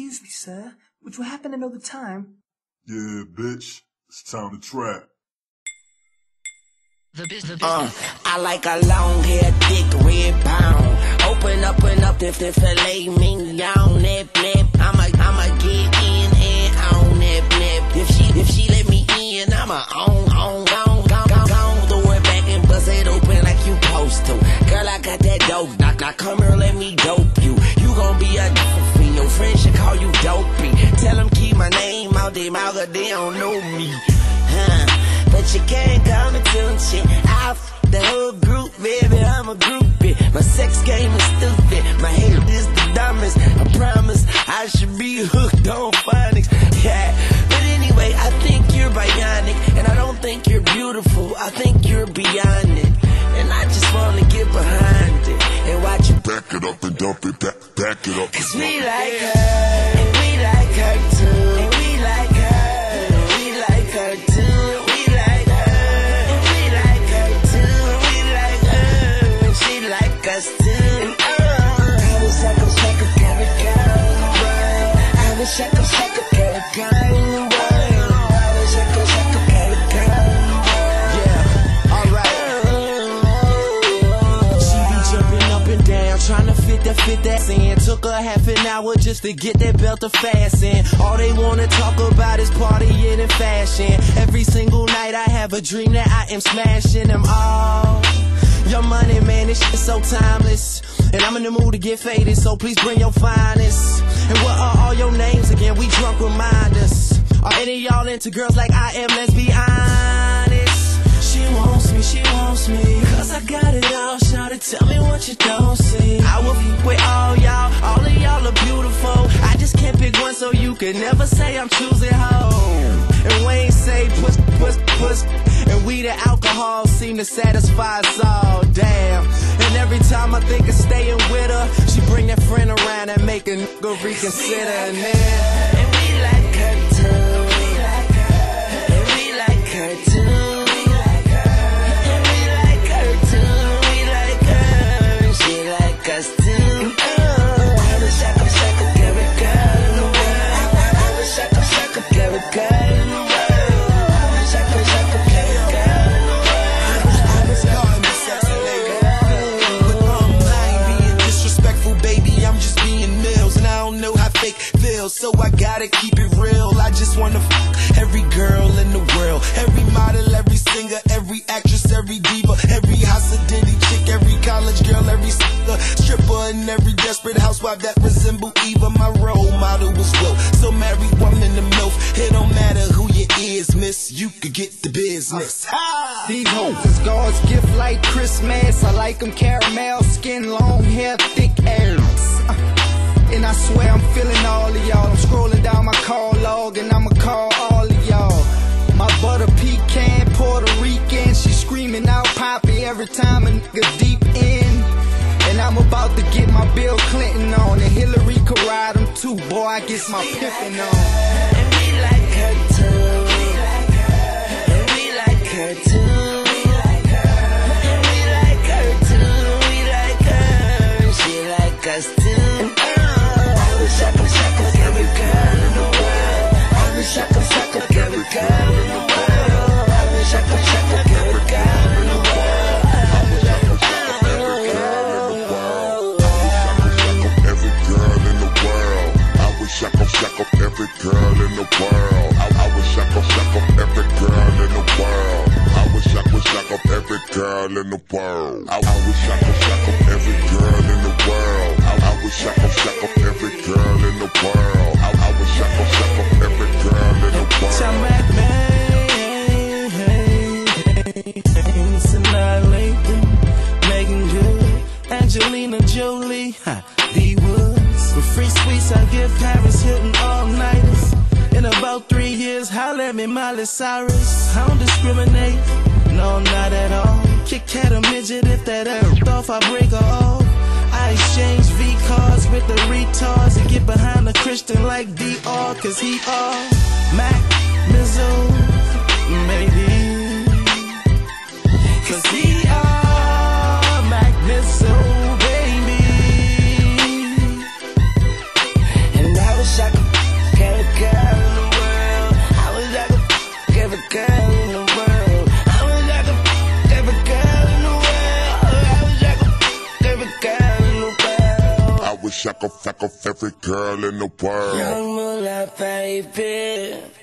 Excuse me, sir. Would you happen to know the time? Yeah, bitch. It's time to trap. I like a long hair, thick red pound. Open up the filet mignon, nip nip. I'ma get in and on nip nip. If she let me in, I'ma on. Throw it back and bust it open like you supposed to. Girl, I got that dope. Now come here, let me dope you. You gon' be a fiend. Your friends should call you dopey. Tell them keep my name out their mouth, cause they don't know me. But you can't come and tune shit. I the whole group, baby, I'm a groupie. My sex game is stupid. My head is the dumbest. I promise I should be hooked on phonics. Yeah, but anyway, I think you're bionic, and I don't think you're beautiful. I think you're beyond it, and I just wanna get behind it and watch you back it up and dump it, back it up. Cause we like her, and we like her too. And we like her, and we like her too. We like her, and we like her too. We like her, and she like us too. I wish I could shake a carry girl. I wish I could shake a carry girl. I wish I could shake a carry girl. Yeah, alright. She be jumping up and down, trying to fit that in. Took her half an hour just to get that belt to fasten. All they wanna talk about is partying and fashion. Every single night I have a dream that I am smashing them all. Your money, man, this shit so timeless. And I'm in the mood to get faded, so please bring your finest. And what are all your names again? We drunk, remind us. Are any of y'all into girls like I am? Let's be honest. She wants me, cause I got it all. Shawty, tell me what you don't see. I will f with all of y'all are beautiful. I just can't pick one, so you can never say I'm choosing home. And Wayne say push. And we the alcohol seem to satisfy us all, damn. And every time I think of staying with her, she bring that friend around and make a nigga reconsider. And we like her too. We like her. And we like her too. So I gotta keep it real. I just wanna f every girl in the world, every model, every singer, every actress, every diva, every Hasidini chick, every college girl, every stripper, and every desperate housewife that resemble Eva. My role model was Will, so married woman to MILF. It don't matter who you is, miss, you could get the business. These hoes is God's gift like Christmas. I like them caramel skin, long hair, thick ass. And I swear I'm feeling all of y'all. I'm scrolling down my call log and I'ma call all of y'all. My butter pecan, Puerto Rican, she screaming out Poppy every time a nigga deep in. And I'm about to get my Bill Clinton on, and Hillary could ride him too. Boy, I guess my pimpin' on. And we like her too. We like her. And we like her too. We like her. And we like her too. We like her. She like us too. I wish I could every girl in the world. I wish I could every girl in the world. I wish I could every girl in the world. I wish I could every girl in the world. Every girl in the world. I wish I could every girl in the world. I wish I could every girl in the world. I wish I could every girl in the world. I wish I could every girl in the world. I wish I could every girl in the world. I wish I could every girl in the world. Megan Good, Angelina Jolie, D Woods. With free sweets, I give Paris Hilton all-nighters. In about 3 years, holla at me, Miley Cyrus. I don't discriminate, no, not at all. Kick cat a midget if that earth off, I break her off. I exchange V-cards with the retards and get behind the Christian like DR, cause he all Mac, Mizzo, maybe. Cause he all Mac, Mizzo, baby. And I wish I could every girl in the world. I wish I could fuck every girl in the world. I wish I could fuck every girl in the world. I wish I could fuck every girl in the world. Young Moolah, baby.